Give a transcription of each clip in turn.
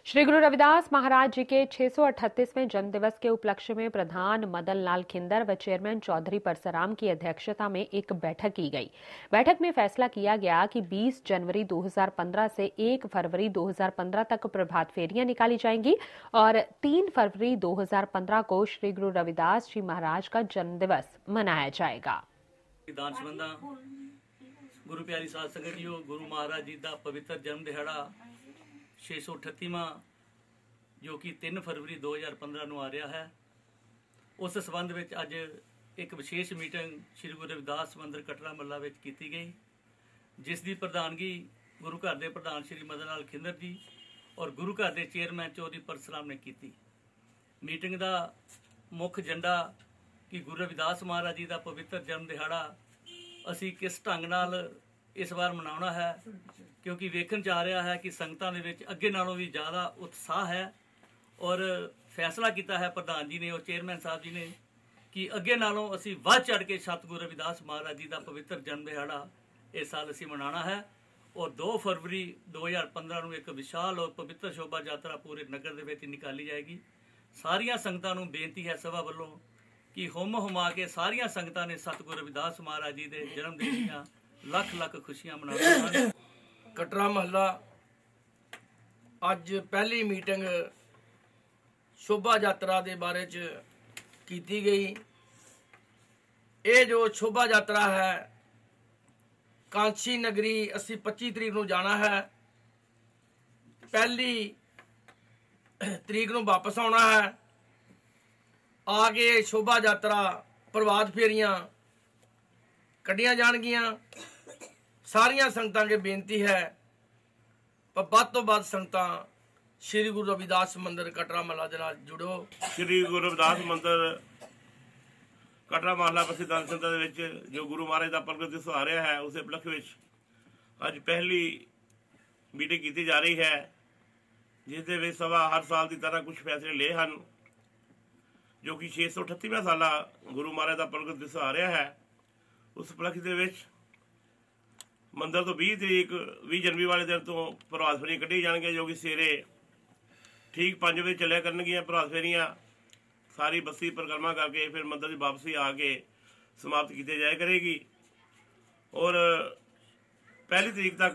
श्री गुरु रविदास महाराज जी के 638वें जन्मदिवस के उपलक्ष्य में प्रधान मदन लाल खिंदर व चेयरमैन चौधरी परसराम की अध्यक्षता में एक बैठक की गई। बैठक में फैसला किया गया कि 20 जनवरी 2015 से 1 फरवरी 2015 तक प्रभात फेरियां निकाली जाएंगी और 3 फरवरी 2015 को श्री गुरु रविदास जी महाराज का जन्मदिवस मनाया जाएगा। गुरु प्यारी साध संगत जी, गुरु महाराज जी का पवित्र जन्म दिहाड़ा 638वां जो कि 3 फरवरी 2015 ਨੂੰ ਆ ਰਿਹਾ है। उस संबंध में अज एक विशेष मीटिंग श्री गुरु रविदास मंदिर कटरा महला में की गई, जिस की प्रधानगी गुरु घर के प्रधान श्री मदन लाल खिंदर जी और गुरु घर के चेयरमैन चौधरी परसराम ने की। मीटिंग का मुख्य एजेंडा कि गुरु रविदास महाराज जी का पवित्र जन्म दिहाड़ा असी किस ढंग नाल इस बार मनाना है, क्योंकि वेखन जा रहा है कि संगतां दे विच अगे नालों भी ज़्यादा उत्साह है और फैसला किया है प्रधान जी ने और चेयरमैन साहब जी ने कि अगे नालों असी वध चढ़ के सतगुरु रविदास महाराज जी का पवित्र जन्म दिहाड़ा इस साल असी मनाना है। और 2 फरवरी 2015 को एक विशाल और पवित्र शोभा यात्रा पूरे नगर दे विच निकाली जाएगी। सारिया संगतां नूं बेनती है सभा वालों कि हुम हुमा के सारिया संगतां ने सतगुरु रविदास महाराज जी के जन्मदिन दीआं लख लख खुशियां मनाउणियां। कटरा महला अज पहली मीटिंग शोभा यात्रा के बारे की गई। ये जो शोभा यात्रा है कांची नगरी असी 25 तरीक को जाना है, पहली तरीक को वापस आना है। आगे शोभा यात्रा प्रभात फेरियां कढ़िया जाणगियां। सारिया संगतां के बेनती है पर वध तो वध संगतां श्री गुरु रविदास मंदिर कटरा महला दे नाल जुड़ो। श्री गुरु रविदास मंदिर कटरा महला प्रसिद्ध संतां दे विच जो गुरु महाराज का प्रगट दिवस आ रहा है, उस उपलक्ष्य विच अज पहली मीटिंग की जा रही है, जिस दे विच सभा हर साल की तरह कुछ फैसले ले हैं, जो कि 638वां साला गुरु महाराज का प्रगट दिवस आ रहा है। उस उपलक्ष्य दे विच मंदिर तो 20 जनवरी वाले दिन तो प्रभात फेरियां कढ़ी जाएंगे, जो कि सवेरे ठीक 5 बजे चलिया करनगियां प्रभात फेरियां। सारी बस्ती परिक्रमा करके फिर मंदिर की वापसी आके समाप्त की जाया करेगी। और पहली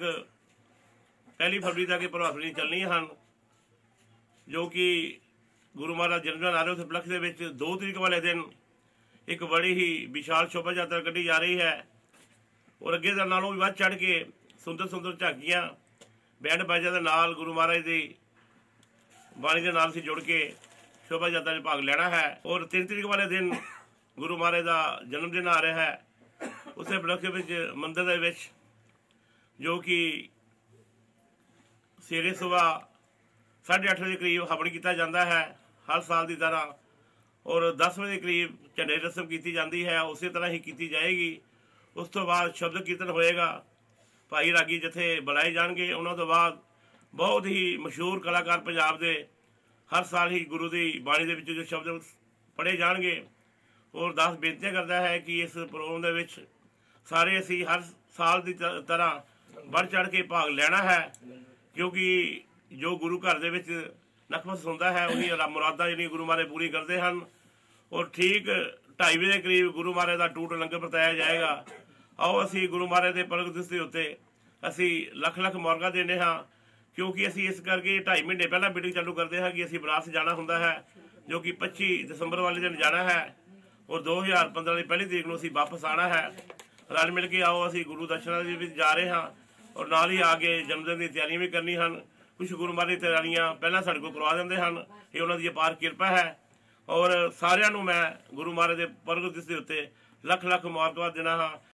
फरवरी तक प्रभात फेरियां चलनियां हैं, जो कि गुरु महाराज जन्मदिन आ रहे उस उपलक्ष्य के 2 तरीक वाले दिन एक बड़ी ही विशाल शोभा यात्रा कढ़ी जा रही है। और अगे नालों भी वध चढ़ के सुंदर सुंदर झाकियां बैंड बाजा के नाल गुरु महाराज की बाणी के नाल से जुड़ के शोभा यात्रा में भाग लेना है। और 3 तरीक वाले दिन गुरु महाराज का जन्मदिन आ रहा है। उस उपलक्ष्य मंदिर दे विच जो कि सवेरे सुबह 8:30 बजे करीब हवन किया जाता है हर साल की तरह, और 10 बजे करीब झंडे रस्म की जाती है, उसी तरह ही की जाएगी। उस तो बाद शब्द कीर्तन होएगा, भाई रागी जथे बुलाए जाएंगे। उन्होंने तो बाद बहुत ही मशहूर कलाकार पंजाब के हर साल ही गुरु की बाणी के जो शब्द पढ़े जाएंगे। और दास बेनतियां करता है कि इस प्रोग्राम के विच सारे असी हर साल की तरह बढ़ चढ़ के भाग लेना है, क्योंकि जो गुरु घर के विच नखमस होंदा है उन्हीं मुरादा जी गुरु महाराज पूरी करते हैं। और ठीक 2:30 बजे करीब गुरु महाराज का टूट लंगर बरताया जाएगा। आओ असी गुरु महाराज के प्रगट दिवस के उत्ते असी लख लख मुबारकां देने हाँ, क्योंकि असी इस करके 2.5 महीने पहला मीटिंग चालू करते हैं कि असी बनारस जाना होंदा है, जो कि 25 दिसंबर वाले दिन जाना है और 2015 की पहली तरीक को असी वापस आना है। रल मिल के आओ असी गुरु दर्शनां दे विच जा रहे हाँ और नाल ही आगे जन्मदिन की तैयारियां भी करनी हैं। कुछ गुरु महाराज की तैयारियां पहला साडे कोल करवा देंदे हैं, ये उन्हां दी अपार किरपा है। और सारियां नूं मैं गुरु महाराज के प्रगट दिवस के उत्ते लख लख मुबारकबाद देना हाँ।